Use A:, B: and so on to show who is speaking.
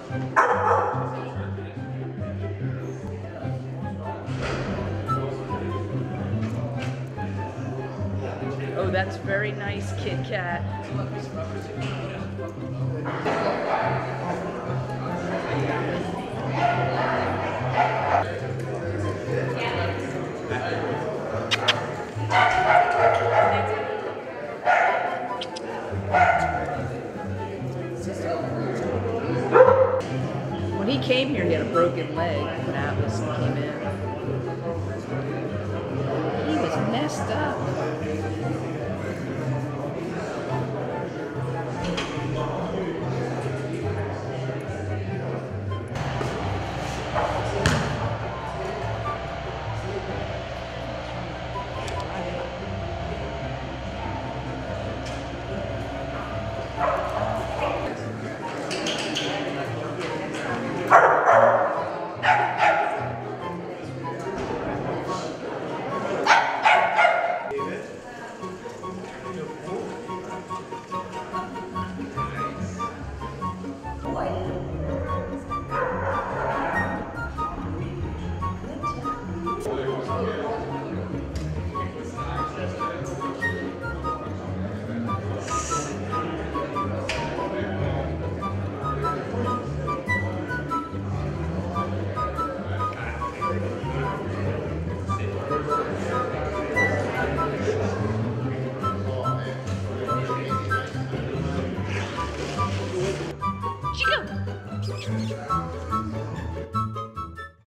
A: Oh, that's very nice, Kit Kat. When he came here, he had a broken leg when Atlas came in. He was messed up.